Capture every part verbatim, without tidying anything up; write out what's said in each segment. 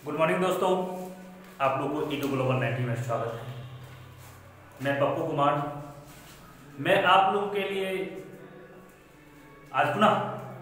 Good morning दोस्तों, आप लोगों को ईडू ग्लोबल नाइन्टी में स्वागत है। मैं पप्पू कुमार, मैं आप लोगों के लिए आज पुनः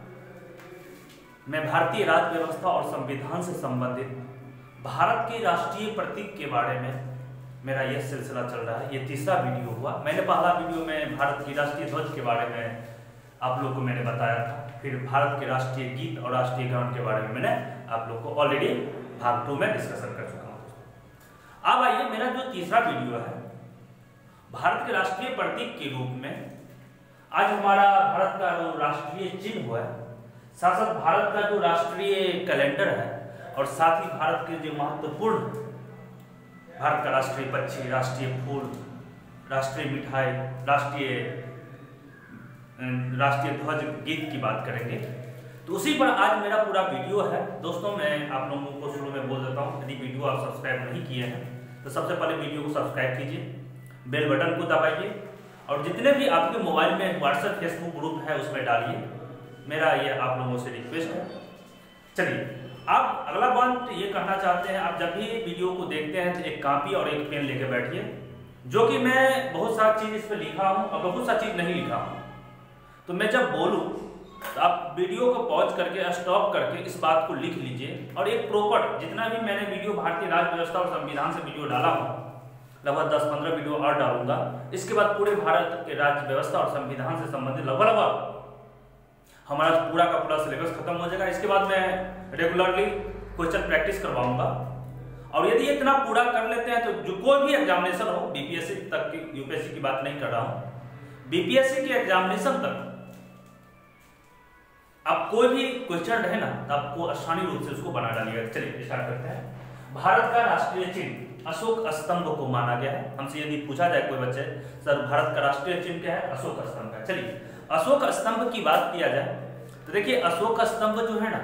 मैं भारतीय राज्य व्यवस्था और संविधान से संबंधित भारत के राष्ट्रीय प्रतीक के बारे में मेरा यह सिलसिला चल रहा है। ये तीसरा वीडियो हुआ। मैंने पहला वीडियो में भारत की राष्ट्रीय ध्वज के बारे में आप लोगों को मैंने बताया था, फिर भारत के राष्ट्रीय गीत और राष्ट्रीय गान के बारे में मैंने आप लोगों को ऑलरेडी भाग टू में डिस्कशन कर चुका हूँ। अब आइए, मेरा जो तीसरा वीडियो है भारत के राष्ट्रीय प्रतीक के रूप में, आज हमारा भारत का जो राष्ट्रीय चिन्ह हुआ है, साथ साथ भारत का जो राष्ट्रीय कैलेंडर है और साथ ही भारत के जो महत्वपूर्ण भारत का राष्ट्रीय पक्षी, राष्ट्रीय फूल, राष्ट्रीय मिठाई, राष्ट्रीय राष्ट्रीय ध्वज गीत की बात करेंगे। तो उसी पर आज मेरा पूरा वीडियो है। दोस्तों, मैं आप लोगों को शुरू में बोल देता हूँ, यदि वीडियो आप सब्सक्राइब नहीं किए हैं तो सबसे पहले वीडियो को सब्सक्राइब कीजिए, बेल बटन को दबाइए और जितने भी आपके मोबाइल में व्हाट्सएप फेसबुक ग्रुप है उसमें डालिए। मेरा ये आप लोगों से रिक्वेस्ट है। चलिए, आप अगला पॉइंट ये कहना चाहते हैं, आप जब भी वीडियो को देखते हैं तो एक कॉपी और एक पेन लेके बैठिए, जो कि मैं बहुत सारी चीज इस पर लिखा हूँ और बहुत सारी चीज नहीं लिखा हूँ। तो मैं जब बोलूँ तो आप वीडियो को पॉज करके स्टॉप करके इस बात को लिख लीजिए और एक प्रॉपर, जितना भी मैंने वीडियो भारतीय राज्य व्यवस्था और संविधान से वीडियो डाला हूँ, लगभग दस पंद्रह वीडियो और डालूंगा। इसके बाद पूरे भारत के राज्य व्यवस्था और संविधान से संबंधित लगभग लगभग हमारा पूरा का पूरा सिलेबस खत्म हो जाएगा। इसके बाद मैं रेगुलरली क्वेश्चन प्रैक्टिस करवाऊंगा और यदि इतना पूरा कर लेते हैं तो जो कोई भी एग्जामिनेशन हो, बीपीएससी तक की, यूपीएससी की बात नहीं कर रहा हूँ, बीपीएससी के एग्जामिनेशन तक आप कोई भी क्वेश्चन रहे ना तो आपको आसानी रूप से उसको बना डालिएगा। चलिए स्टार्ट करते हैं। भारत का राष्ट्रीय चिन्ह अशोक स्तंभ को माना गया है। हमसे यदि पूछा जाए कोई बच्चे, सर भारत का राष्ट्रीय चिन्ह क्या है? अशोक स्तंभ है। चलिए, अशोक स्तंभ की बात किया जाए तो देखिए, अशोक स्तंभ जो है ना,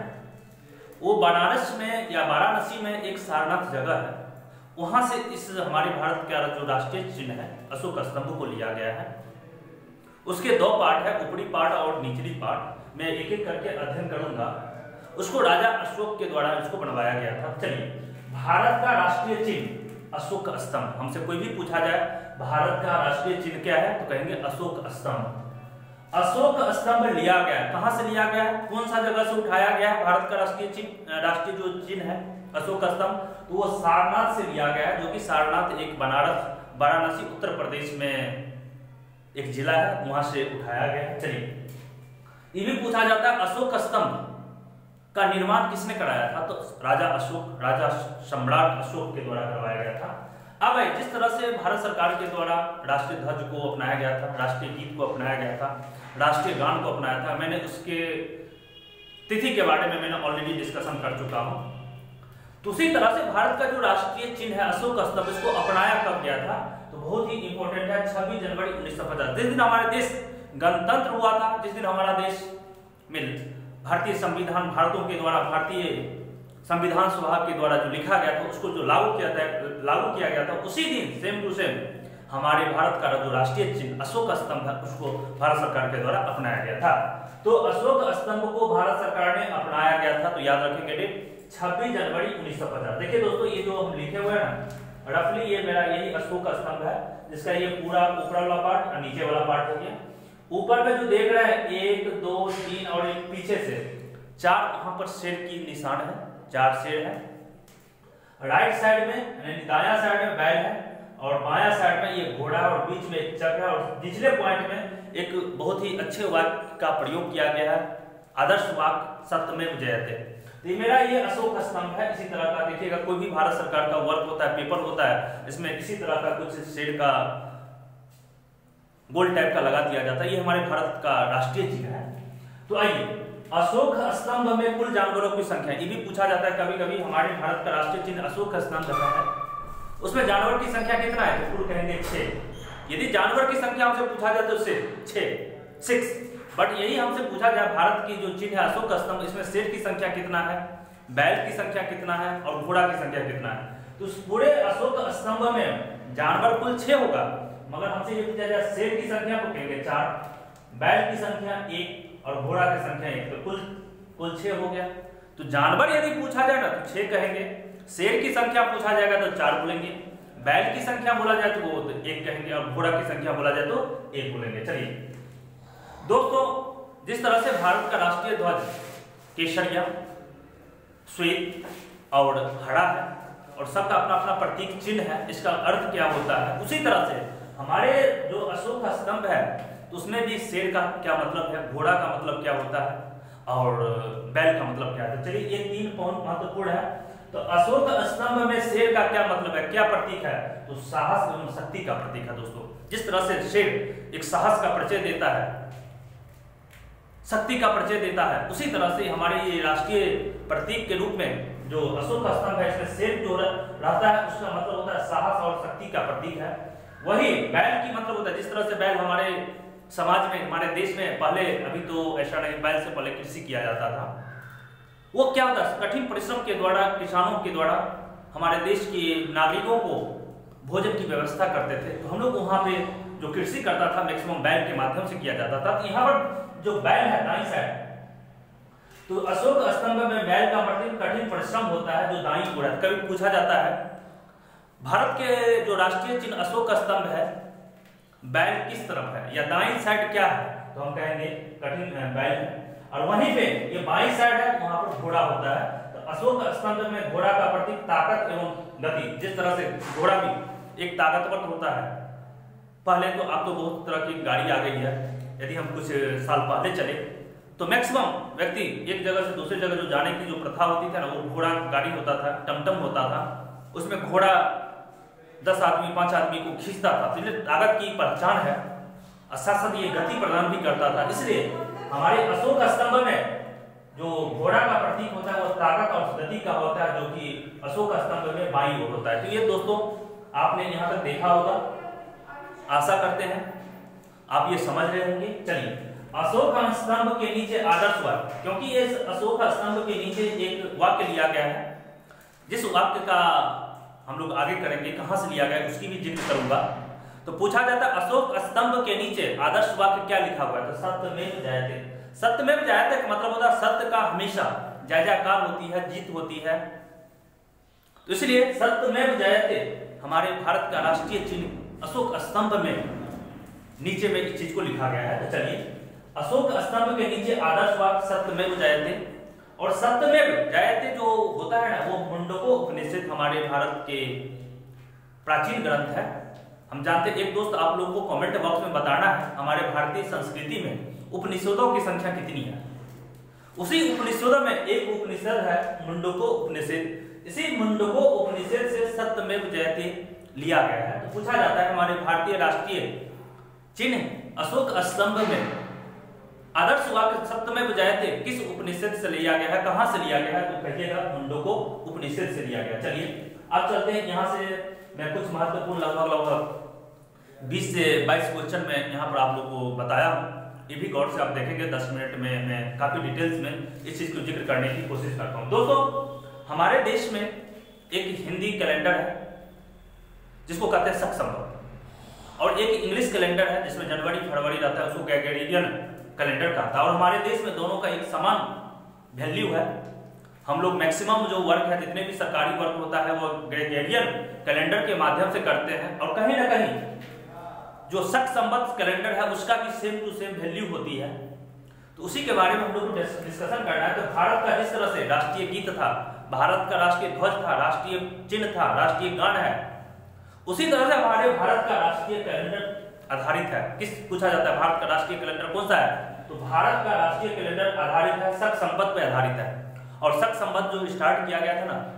वो बनारस में या वाराणसी में एक सारनाथ जगह है, वहां से इस हमारे भारत का जो राष्ट्रीय चिन्ह है अशोक स्तंभ को लिया गया है। उसके दो पार्ट है, ऊपरी पार्ट और निचली पार्ट। मैं एक एक करके अध्ययन करूंगा। उसको राजा अशोक के द्वारा इसको बनवाया गया था। चलिए, भारत का राष्ट्रीय चिन्ह अशोक स्तंभ। हमसे कोई भी पूछा जाए भारत का राष्ट्रीय चिन्ह क्या है तो कहेंगे अशोक स्तंभ। अशोक स्तंभ लिया गया, कहां से लिया गया है, कौन सा जगह से उठाया गया है? भारत का राष्ट्रीय चिन्ह, राष्ट्रीय जो चिन्ह है अशोक स्तंभ, तो वो सारनाथ से लिया गया है, जो कि सारनाथ एक बनारस वाराणसी उत्तर प्रदेश में एक जिला है, वहां से उठाया गया है। चलिए, ये भी पूछा जाता है अशोक स्तंभ का निर्माण किसने कराया था? तो राजा अशोक, राजा सम्राट अशोक के द्वारा करवाया गया था। अब जिस तरह से भारत सरकार के द्वारा राष्ट्रीय ध्वज को अपनाया गया था, राष्ट्रीय गीत को अपनाया गया था, राष्ट्रीय गान को अपनाया था, मैंने उसके तिथि के बारे में मैंने ऑलरेडी डिस्कशन कर चुका हूं। तो उसी तरह से भारत का जो राष्ट्रीय चिन्ह है अशोक स्तंभ, इसको अपनाया कब गया था? तो बहुत ही इंपॉर्टेंट है, छब्बीस जनवरी उन्नीस सौ पचास, जिस दिन हमारे देश गणतंत्र हुआ था, जिस दिन हमारा देश में भारतीय संविधान भारतों के द्वारा, भारतीय संविधान सभा के द्वारा जो लिखा गया था उसको जो लागू किया था लागू किया गया था उसी दिन सेम टू सेम हमारे भारत का जो राष्ट्रीय चिन्ह अशोक स्तंभ है उसको भारत सरकार के द्वारा अपनाया गया था। तो अशोक स्तंभ को भारत सरकार ने अपनाया गया था, तो याद रखेंगे डेट छब्बीस जनवरी उन्नीस सौ पचास। देखिए दोस्तों, ये जो हम लिखे हुए हैं ना, रफली ये मेरा यही अशोक स्तंभ है, जिसका ये पूरा ऊपर वाला पार्ट और नीचे वाला पार्ट है। ऊपर में जो देख रहे हैं एक दो तीन और एक पीछे से चार, यहाँ पर शेर की निशान है, चार शेर है। राइट साइड में यानी दायां साइड में बैल है और बायां साइड में ये घोड़ा है और बीच में एक चक्र है और निचले पॉइंट में एक बहुत ही अच्छे वाक्य का प्रयोग किया गया है, आदर्श वाक्य सत्यमेव जयते। तो ये मेरा ये अशोक स्तंभ है। इसी तरह का देखिएगा, कोई भी भारत सरकार का वर्क होता है, पेपर होता है, इसमें इसी तरह का कुछ शेर का गोल टाइप का लगा दिया जाता है। ये हमारे भारत का राष्ट्रीय चिन्ह है। तो आइए, अशोक स्तंभ में कुल जानवरों की संख्या, ये भी पूछा जाता है कभी कभी, हमारे भारत का राष्ट्रीय चिन्ह अशोक स्तंभ है, उसमें जानवर की संख्या कितना है? तो कुल कहेंगे छह। यदि जानवर की संख्या हमसे पूछा जाए तो छह, सिक्स। बट यही हमसे पूछा गया भारत की जो चिन्ह है अशोक स्तंभ, इसमें शेर की संख्या कितना है, बैल की संख्या कितना है और घोड़ा की संख्या कितना है? तो पूरे अशोक स्तंभ में जानवर कुल छह होगा, मगर हमसे ये पूछा जाए शेर की संख्या तो कहेंगे चार, बैल की संख्या एक और घोड़ा की संख्या एक, तो कुल कुल छह हो गया। तो जानवर यदि पूछा जाए ना तो छह कहेंगे, शेर की संख्या पूछा जाएगा तो चार बोलेंगे, बैल की संख्या बोला जाए तो वो एक कहेंगे, और घोड़ा की संख्या बोला जाए तो एक बोलेंगे। चलिए दोस्तों, जिस तरह से भारत का राष्ट्रीय ध्वज केसरिया, श्वेत और हरा है और सबका अपना अपना प्रतीक चिन्ह है, इसका अर्थ क्या होता है, उसी तरह से हमारे जो अशोक स्तंभ है तो उसमें भी शेर का क्या मतलब है, घोड़ा का मतलब क्या होता है और बैल का मतलब क्या है। चलिए ये तीन पॉइंट महत्वपूर्ण है। तो अशोक स्तंभ में शेर का क्या मतलब है, क्या प्रतीक है, तो साहस एवं शक्ति का प्रतीक है। दोस्तों जिस तरह से शेर एक साहस का परिचय देता है, शक्ति का परिचय देता है, उसी तरह से हमारे ये राष्ट्रीय प्रतीक के रूप में जो अशोक स्तंभ है इसमें शेर जो रहता है उसका मतलब होता है साहस और शक्ति का प्रतीक है। वही बैल की मतलब होता है, जिस तरह से बैल हमारे समाज में, हमारे देश में पहले, अभी तो ऐसा नहीं, बैल से पहले कृषि किया जाता था, वो क्या होता है कठिन परिश्रम के द्वारा, किसानों के द्वारा हमारे देश के नागरिकों को भोजन की व्यवस्था करते थे। तो हम लोग वहाँ पे जो कृषि करता था मैक्सिमम बैल के माध्यम से किया जाता था। तो यहाँ पर जो बैल है दाईं साइड, तो अशोक स्तंभ में बैल का मतलब कठिन परिश्रम होता है जो दाईं ओर है। कभी पूछा जाता है भारत के जो राष्ट्रीय चिन्ह अशोक स्तंभ है, बैल किस तरफ है या दाईं साइड क्या है, तो हम कहेंगे कठिन बैल है। और वहीं पे ये बाईं साइड है, वहां पर घोड़ा होता है। तो अशोक स्तंभ में घोड़ा का प्रतीक ताकत एवं गति, जिस तरह से घोड़ा भी एक ताकतवर होता है। पहले तो अब तो बहुत तरह की गाड़ी आ गई है, यदि हम कुछ साल पहले चले तो मैक्सिमम व्यक्ति एक जगह से दूसरी जगह जो जाने की जो प्रथा होती थी ना, वो घोड़ा गाड़ी होता था, टमटम होता था, उसमें घोड़ा दस आदमी पांच आदमी को खींचता था। तो ये ताकत की पहचान है, साथ साथ ये गति प्रदान भी करता था। इसलिए हमारे अशोक स्तंभ में जो घोड़ा का प्रतीक होता है वो ताकत और गति का होता है, जो कि अशोक स्तंभ में बाईं ओर होता है। तो ये दोस्तों आपने यहाँ तक देखा होगा, आशा करते हैं आप ये समझ रहे होंगे। चलिए अशोक स्तंभ के नीचे आदर्श वाक्य, क्योंकि इस अशोक स्तंभ के नीचे एक वाक्य लिया गया है, जिस वाक्य का हम लोग आगे करेंगे कहां से लिया गया है उसकी भी जिक्र करूंगा। तो पूछा जाता है अशोक स्तंभ के नीचे आदर्श वाक्य क्या लिखा हुआ है, तो सत्यमेव जयते। सत्यमेव जयते का मतलब होता है सत्य का हमेशा जय जयकार होती है, जीत होती है। तो इसलिए सत्यमेव जयते हमारे भारत का राष्ट्रीय चिन्ह अशोक स्तंभ में नीचे में इस चीज को लिखा गया है। तो चलिए अशोक स्तंभ के नीचे आदर्श वाक्य सत्यमेव जयते, और सत्यमेव जयते जो होता है ना वो मुंडको उपनिषद हमारे भारत के प्राचीन ग्रंथ है। हम जानते हैं, एक दोस्त आप लोगों को कमेंट बॉक्स में बताना है हमारे भारतीय संस्कृति में उपनिषदों की संख्या कितनी है। उसी उपनिषदों में एक उपनिषद है मुंडको उपनिषद। इसी मुंडको उपनिषद से सत्यमेव जयते लिया गया है। तो पूछा जाता है हमारे भारतीय राष्ट्रीय चिन्ह अशोक स्तंभ में आदर्श वाक्य सत्यमेव जयते किस उपनिषद से लिया गया है, कहां से लिया गया है, तो कहिएगा मुंडको उपनिषद से लिया गया। चलिए अब चलते हैं, यहाँ से मैं कुछ महत्वपूर्ण लगभग लगभग बीस से बाईस क्वेश्चन में यहाँ पर आप लोग को बताया हूँ। ये भी गौर से आप देखेंगे, दस मिनट में मैं काफी डिटेल्स में इस चीज को जिक्र करने की कोशिश करता हूँ। दोस्तों हमारे देश में एक हिंदी कैलेंडर है जिसको कहते हैं शक संवत, और एक इंग्लिश कैलेंडर है जिसमें जनवरी फरवरी रहता है, उसको ग्रेगोरियन कैलेंडर का था। और हमारे देश में दोनों का एक समान वैल्यू है। हम लोग मैक्सिमम जो वर्क है, जितने भी सरकारी वर्क होता है वो ग्रेगोरियन कैलेंडर के माध्यम से करते हैं, और कहीं ना कहीं जो शक संवत कैलेंडर है उसका भी सेम टू सेम वैल्यू होती है। तो उसी के बारे में हम लोग को डिस्कशन करना है। तो भारत का जिस तरह से राष्ट्रीय गीत था, भारत का राष्ट्रीय ध्वज था, राष्ट्रीय चिन्ह था, राष्ट्रीय गान है, उसी तरह से हमारे भारत का राष्ट्रीय कैलेंडर आधारित है। किस पूछा जाता है भारत का राष्ट्रीय कैलेंडर कौन सा है, तो भारत का राष्ट्रीय कैलेंडर आधारित है, शक संवत पे आधारित है। और शक संवत जो स्टार्ट किया गया था ना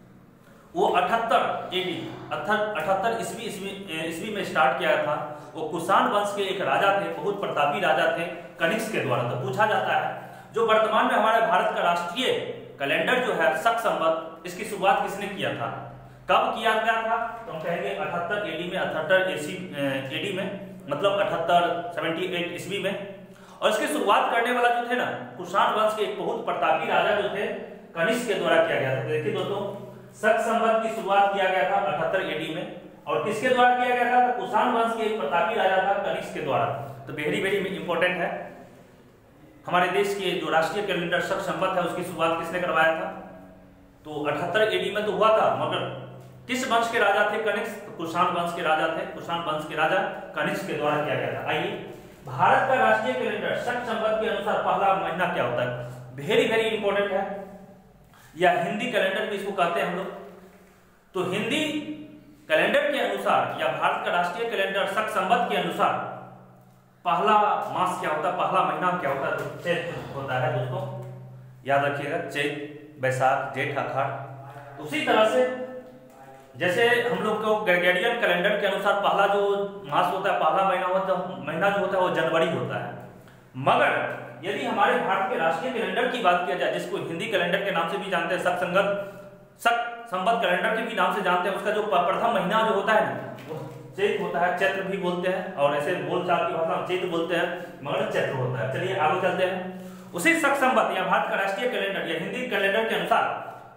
वो अठहत्तर एडी अठहत्तर ईस्वी ईस्वी में स्टार्ट किया था। वो कुषाण वंश के एक राजा थे, बहुत प्रतापी राजा थे, कनिष्क के द्वारा। तो पूछा जाता है जो वर्तमान में हमारे भारत का राष्ट्रीय कैलेंडर जो है शक संवत, इसकी शुरुआत किसने किया था, कब किया गया था, तो हम कहेंगे अठहत्तर एडी में, अठहत्तर एडी में, मतलब अठहत्तर सेवेंटी एट ईस्वी में। और इसकी शुरुआत करने वाला जो थे ना कुषाण वंश के एक बहुत प्रतापी राजा जो थे कनिष्क के द्वारा किया गया था। तो देखिए दोस्तों शक संवत की शुरुआत किया गया था अठहत्तर एडी में, और किसके द्वारा किया गया था, तो कुषाण वंश के एक प्रतापी राजा था कनिष्क के द्वारा। तो वेरी वेरी इंपॉर्टेंट है, हमारे देश के जो राष्ट्रीय कैलेंडर शक संवत है उसकी शुरुआत किसने करवाया था, तो अठहत्तर एडी में तो हुआ था, मगर किस वंश के राजा थे? कनिष्क। तो कुषाण वंश के राजा थे, कुषाण वंश के राजा कनिष्क के द्वारा किया गया था। आइए, भारत का राष्ट्रीय कैलेंडर शक संवत के अनुसार पहला महीना क्या होता है? वेरी वेरी इंपॉर्टेंट है, या हिंदी कैलेंडर भी इसको कहते हैं हम लोग। तो हिंदी कैलेंडर के अनुसार या भारत का राष्ट्रीय कैलेंडर शक संवत के अनुसार पहला मास क्या होता है, पहला महीना क्या होता है? तो चैत होता है दोस्तों, याद रखिएगा, चैत, बैसाख, जेठ, आषाढ़। उसी तरह से जैसे हम लोग को ग्रेगोरियन कैलेंडर के अनुसार पहला जो मास होता है, पहला महीना होता है, महीना जो होता है वो जनवरी होता है। मगर यदि हमारे भारत के राष्ट्रीय कैलेंडर की बात किया जाए, जिसको हिंदी कैलेंडर के नाम से भी जानते हैं, शक संगत शक संवत कैलेंडर के भी नाम से जानते हैं, उसका जो प्रथम महीना जो होता है ना, वो चैत होता है। चैत्र भी बोलते हैं, और ऐसे बोलचाल की भाषा में चैत बोलते हैं, मगर चैत्र होता है। चलिए आगे चलते हैं। उसी शक संवत या भारत का राष्ट्रीय कैलेंडर या हिंदी कैलेंडर के अनुसार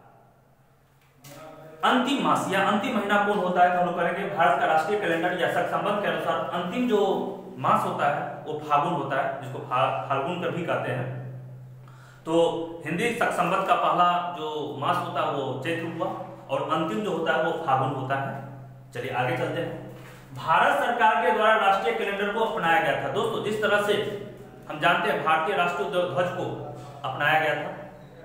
अंतिम मास या अंतिम महीना कौन होता है? तो हम लोग करेंगे भारत का राष्ट्रीय कैलेंडर या शक संवत के अनुसार अंतिम जो मास होता है वो फागुन होता है, जिसको फा, फाल्गुन कर भी कहते हैं। तो हिंदी शक संवत का पहला जो मास होता है वो चैत्र हुआ, और अंतिम जो होता है वो फागुन होता है। चलिए आगे चलते हैं। भारत सरकार के द्वारा राष्ट्रीय कैलेंडर को अपनाया गया था। दोस्तों, जिस तरह से हम जानते हैं भारतीय राष्ट्रीय ध्वज को अपनाया गया था,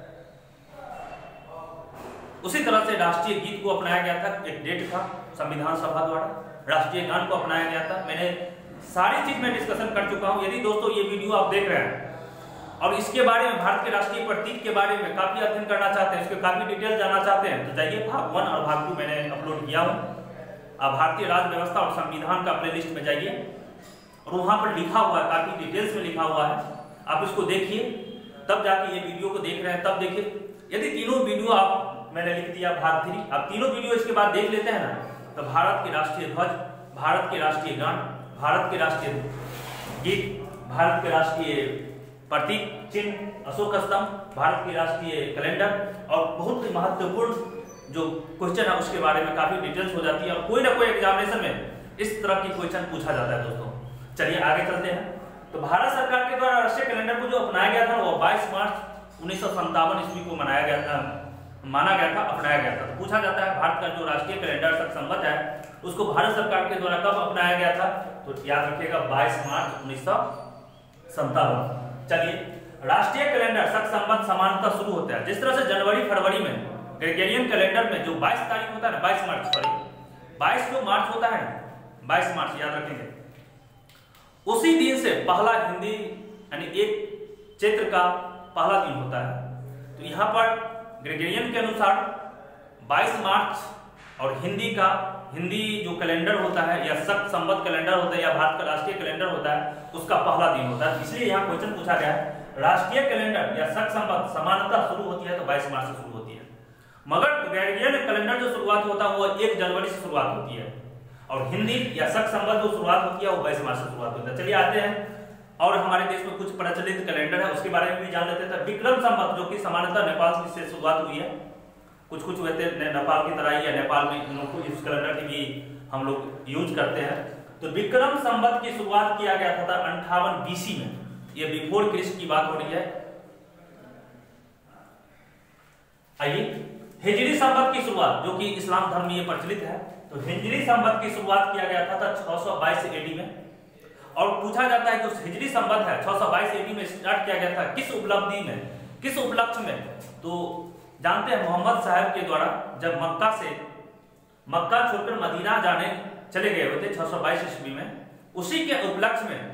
उसी तरह से राष्ट्रीय गीत को अपनाया गया था। एक डेट था संविधान सभा द्वारा, राष्ट्रीय गान को अपनाया गया था। मैंने सारी चीज में डिस्कशन कर चुका हूं। यदि दोस्तों ये वीडियो आप देख रहे हैं और इसके बारे में, भारत के राष्ट्रीय प्रतीक के बारे में काफी अध्ययन करना चाहते हैं, इसके काफी डिटेल जानना चाहते हैं, तो जाइए भाग वन और भाग टू मैंने अपलोड किया हूं। आप भारतीय राज्य व्यवस्था और संविधान का प्लेलिस्ट में जाइए, और वहां पर लिखा हुआ है, काफी डिटेल्स में लिखा हुआ है। आप इसको देखिए, तब जाके ये वीडियो को देख रहे हैं तब देखिए। यदि तीनों वीडियो आप, मैंने लिख दिया भाग थ्री, आप तीनों वीडियो इसके बाद देख लेते हैं ना, तो भारत के राष्ट्रीय ध्वज, भारत के राष्ट्रीय गान, भारत के राष्ट्रीय गीत, भारत के राष्ट्रीय प्रतीक चिन्ह अशोक स्तंभ, भारत की राष्ट्रीय कैलेंडर, और बहुत ही महत्वपूर्ण जो क्वेश्चन है उसके बारे में काफी डिटेल्स हो जाती है, और कोई ना कोई एग्जामिनेशन में इस तरह की क्वेश्चन पूछा जाता है दोस्तों। चलिए आगे चलते हैं। तो भारत सरकार के द्वारा राष्ट्रीय कैलेंडर को जो अपनाया गया था वो बाईस मार्च उन्नीस सौ संतावन ईस्वी को मनाया गया था, माना गया था, अपनाया गया था। तो पूछा जाता है भारत का जो राष्ट्रीय कैलेंडर शक संवत है उसको भारत सरकार के द्वारा कब अपनाया गया था? तो याद रखिएगा बाईस मार्च उन्नीस सौ संतावन। चलिए, राष्ट्रीय कैलेंडर शक संवत समानतः शुरू होता है, जिस तरह से जनवरी फरवरी में ग्रेगोरियन कैलेंडर में जो बाईस तारीख होता है ना, बाईस मार्च सॉरी बाईस जो मार्च होता है ना, बाईस मार्च याद रखेंगे, उसी दिन से पहला हिंदी यानी एक चैत्र का पहला दिन होता है। तो यहाँ पर ग्रेगोरियन के अनुसार बाईस मार्च और हिंदी का हिंदी जो कैलेंडर होता है या शक संवत कैलेंडर होता है या भारत का राष्ट्रीय कैलेंडर होता है उसका पहला दिन होता है। इसलिए यहाँ क्वेश्चन पूछा गया है राष्ट्रीय कैलेंडर या शक संवत समानतः शुरू होती है तो बाईस मार्च से शुरू होती है, मगर ग्रेगोरियन कैलेंडर जो शुरुआत होता है वो एक जनवरी से शुरुआत होती है, और हिंदी या शक संवत जो शुरुआत होती है वो बाईस मार्च से शुरुआत होती है। चलिए आते हैं, और हमारे देश में कुछ प्रचलित कैलेंडर है उसके बारे में भी जान लेते थे। विक्रम संवत जो कि सामान्यतः नेपाल से शुरुआत हुई है, कुछ कुछ वैसे नेपाल की तरह ही है, नेपाल में इन लोग को इस कैलेंडर की भी हम लोग यूज करते हैं। तो विक्रम संवत की शुरुआत किया गया था अंठावन बीसी में, ये बिफोर क्रिस्ट की बात हो रही है। आइए, हिजरी संवत की शुरुआत जो कि इस्लाम धर्म में ये प्रचलित है, तो हिजरी संवत की शुरुआत किया गया था छह सौ बाईस एडी में, और पूछा जाता है कि हिजरी संवत है छह सौ बाईस एडी में स्टार्ट किया गया था किस उपलब्धि में, किस उपलक्ष्य में? तो जानते हैं मोहम्मद साहब के द्वारा जब मक्का से मक्का छोड़कर मदीना जाने चले गए हुए थे छह सौ बाईस ईस्वी में, उसी के उपलक्ष्य में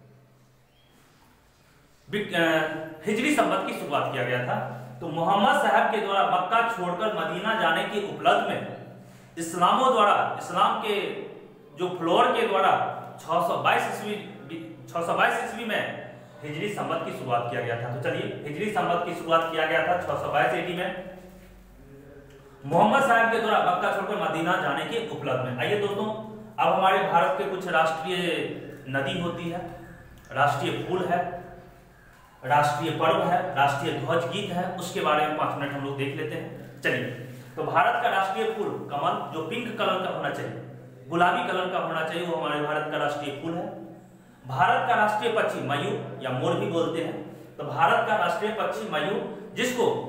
हिजरी संवत की शुरुआत किया गया था। तो मोहम्मद साहब के द्वारा मक्का छोड़कर मदीना जाने के उपलक्ष्य में इस्लामों द्वारा इस्लाम के जो फ्लोर के द्वारा छह सौ बाईस ईस्वी छह सौ बाईस ईस्वी में हिजरी संवत की शुरुआत किया गया था। तो चलिए, हिजरी संवत की शुरुआत किया गया था छह सौ बाईस एडी में मोहम्मद साहब के द्वारा मक्का छोड़कर मदीना जाने के उपलक्ष्य में। आइए दोस्तों, अब हमारे भारत के कुछ राष्ट्रीय नदी होती है, राष्ट्रीय फूल है, राष्ट्रीय पर्व है, राष्ट्रीय ध्वज गीत है, उसके बारे में पांच मिनट हम लोग देख लेते हैं। चलिए, तो भारत का राष्ट्रीय फूल कमल जो पिंक कलर का होना चाहिए, गुलाबी कलर का होना चाहिए, वो हमारे भारत का राष्ट्रीय फूल है। भारत का राष्ट्रीय पक्षी मयूर या मोर भी बोलते हैं। तो भारत का राष्ट्रीय पक्षी मयूर, जिसको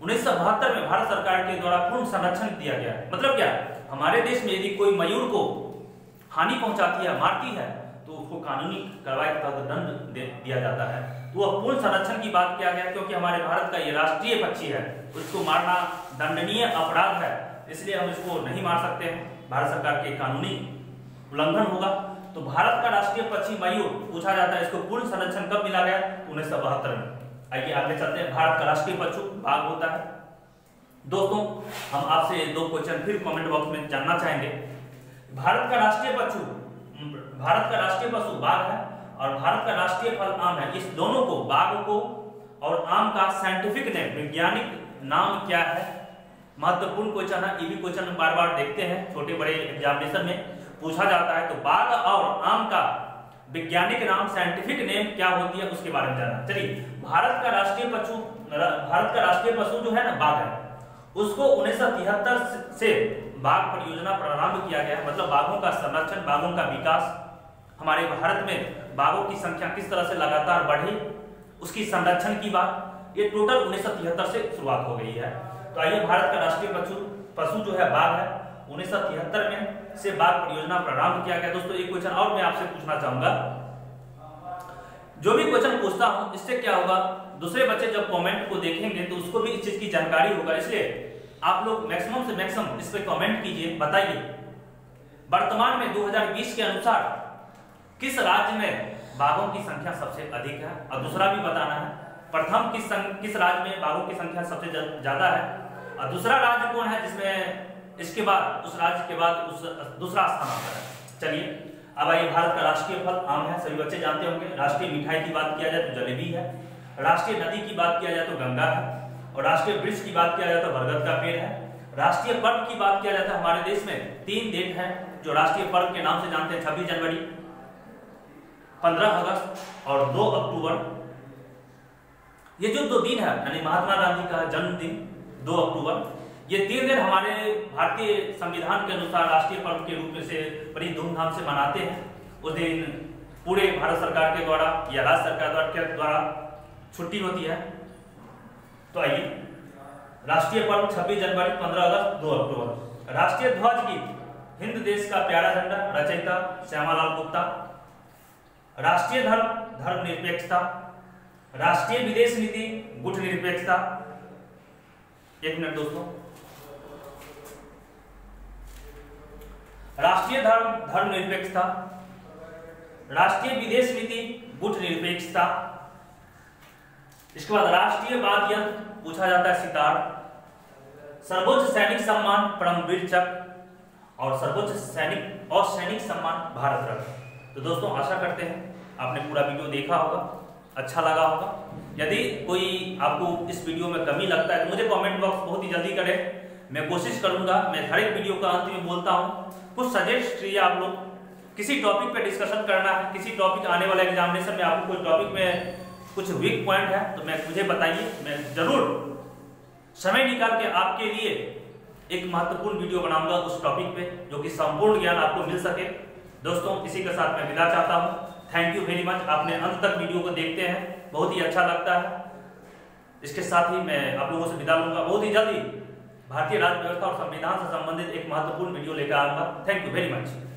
उन्नीस सौ बहत्तर में भारत सरकार के द्वारा पूर्ण संरक्षण दिया गया। मतलब क्या, हमारे देश में यदि कोई मयूर को हानि पहुंचाती है, मारती है, तो उसको कानूनी कार्रवाई के तहत दंड दिया जाता है। तो वह पूर्ण संरक्षण की बात किया गया, क्योंकि हमारे भारत का ये राष्ट्रीय पक्षी है, उसको मारना दंडनीय अपराध है, इसलिए हम इसको नहीं मार सकते हैं, भारत सरकार के कानूनी उल्लंघन होगा। तो भारत का राष्ट्रीय पक्षी मयूर पूछा जाता है, इसको पूर्ण संरक्षण कब मिला गया? उन्नीस सौ बहत्तर में। आइए आगे चलते हैं। भारत का राष्ट्रीय पशु बाघ होता है। दोस्तों, हम आपसे दो क्वेश्चन फिर कमेंट बॉक्स में जानना चाहेंगे। भारत का राष्ट्रीय पशु भारत का राष्ट्रीय पशु बाघ है और भारत का राष्ट्रीय फल आम है। इस दोनों को, बाघ को और आम का साइंटिफिक नेम, वैज्ञानिक नाम क्या है? महत्वपूर्ण क्वेश्चन है, ये भी क्वेश्चन बार बार देखते हैं, छोटे बड़े एग्जामिनेशन में पूछा जाता है। तो बाघ और आम का वैज्ञानिक नाम, साइंटिफिक नेम क्या होती है, उसके बारे में जानना। चलिए, भारत का राष्ट्रीय पशु भारत का राष्ट्रीय पशु जो है ना, बाघ है। उसको उन्नीस सौ तिहत्तर से बाघ परियोजना प्रारंभ किया गया। मतलब बाघों का संरक्षण, बाघों का विकास, हमारे भारत में बाघों की संख्या किस तरह से लगातार बढ़ी, उसकी संरक्षण की बात, ये टोटल उन्नीस सौ तिहत्तर से शुरुआत हो गई है। तो आइए, भारत का राष्ट्रीय पशु पशु जो है बाघ है। उन्नीस सौ तिहत्तर में से बाघ परियोजना प्रारंभ किया गया। दोस्तों, एक क्वेश्चन और मैं आपसे पूछना चाहूंगा। जो भी क्वेश्चन पूछता हूं, इससे क्या होगा, दूसरे बच्चे जब कमेंट को देखेंगे तो उसको भी इस चीज की जानकारी होगा। इसलिए आप लोग मैक्सिमम से मैक्सिमम इस पे कमेंट कीजिए, बताइए वर्तमान में दो हज़ार बीस के अनुसार किस राज्य में बाघों की संख्या सबसे अधिक है, और दूसरा भी बताना है प्रथम किस किस राज्य में बाघों की संख्या सबसे ज्यादा है, और दूसरा राज्य कौन है जिसमें इसके बाद उस राज्य के बाद उस दूसरा स्थान आता है। चलिए, अब आइए, भारत का राष्ट्रीय फल आम है, सभी बच्चे जानते होंगे। राष्ट्रीय मिठाई की बात किया जाए तो जलेबी है। राष्ट्रीय नदी की बात किया जाए तो गंगा है। और राष्ट्रीय वृक्ष की बात किया जाए तो बरगद का पेड़ है। राष्ट्रीय पर्व की बात किया जाता है, हमारे देश में तीन डेट है जो राष्ट्रीय पर्व के नाम से जानते हैं, छब्बीस जनवरी, पंद्रह अगस्त और दो अक्टूबर। ये जो दो दिन है, यानी महात्मा गांधी का जन्मदिन दो अक्टूबर, ये तीन दिन हमारे भारतीय संविधान के अनुसार राष्ट्रीय पर्व के रूप में से बड़ी धूमधाम से मनाते हैं। उस दिन पूरे भारत सरकार के द्वारा या राज्य सरकार के द्वारा छुट्टी होती है। तो आइए, राष्ट्रीय पर्व छब्बीस जनवरी, पंद्रह अगस्त, दो अक्टूबर। राष्ट्रीय ध्वज गीत हिंद देश का प्यारा झंडा, रचयिता श्यामालाल गुप्ता। राष्ट्रीय धर्म धर्मनिरपेक्षता। राष्ट्रीय विदेश नीति गुटनिरपेक्षता। एक मिनट दोस्तों। राष्ट्रीय धर्म धर्मनिरपेक्षता, राष्ट्रीय विदेश नीति गुटनिरपेक्षता। इसके बाद राष्ट्रीय वाद्य यंत्र पूछा जाता है सितार। सर्वोच्च सैनिक सम्मान परमवीर चक्र और सर्वोच्च सैनिक और सैनिक सम्मान भारत रत्न। तो दोस्तों, आशा करते हैं आपने पूरा वीडियो देखा होगा, अच्छा लगा होगा। यदि कोई आपको इस वीडियो में कमी लगता है तो मुझे कमेंट बॉक्स बहुत ही जल्दी करें, मैं कोशिश करूंगा। मैं हर एक वीडियो का अंत में बोलता हूं, कुछ सजेस्ट कीजिए। आप लोग किसी टॉपिक पे डिस्कशन करना है, किसी टॉपिक आने वाले एग्जामिनेशन में आपको कोई टॉपिक में कुछ वीक पॉइंट है तो मैं मुझे बताइए, मैं जरूर समय निकाल के आपके लिए एक महत्वपूर्ण वीडियो बनाऊंगा उस टॉपिक पे, जो कि संपूर्ण ज्ञान आपको मिल सके। दोस्तों, इसी के साथ मैं विदा चाहता हूँ। थैंक यू वेरी मच, आपने अंत तक वीडियो को देखते हैं, बहुत ही अच्छा लगता है। इसके साथ ही मैं आप लोगों से विदा लूंगा। बहुत ही जल्दी भारतीय राज्य व्यवस्था और संविधान से संबंधित एक महत्वपूर्ण वीडियो लेकर आऊंगा। Thank you very much.